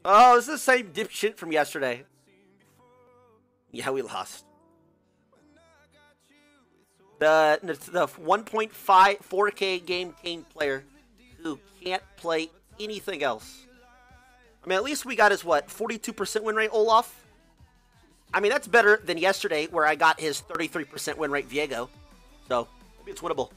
Oh, it's the same dipshit from yesterday. Yeah, we lost. The 1.5 4K game Kane player who can't play anything else. I mean, at least we got his, 42% win rate, Olaf? I mean, that's better than yesterday where I got his 33% win rate, Viego. So, maybe it's winnable.